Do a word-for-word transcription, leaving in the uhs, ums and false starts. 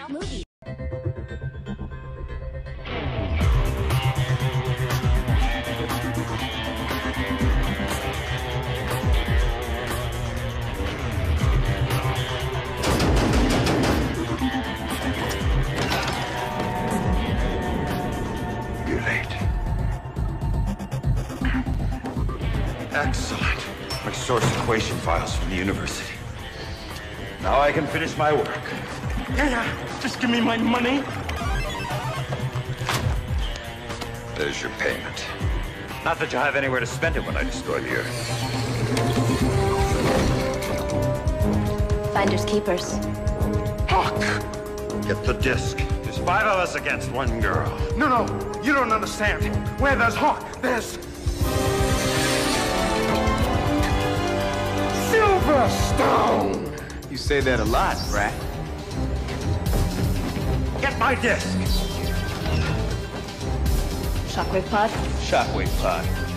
movie. You're late. Excellent. My source equation files from the university. Now I can finish my work. Yeah, yeah. Just give me my money. There's your payment. Not that you'll have anywhere to spend it when I destroy the Earth. Finders keepers. Hawk! Get the disc. There's five of us against one girl. No, no, you don't understand. Where there's Hawk, there's... Silverstone! You say that a lot, Brat. Get my disc! Shockwave pod. Shockwave pod.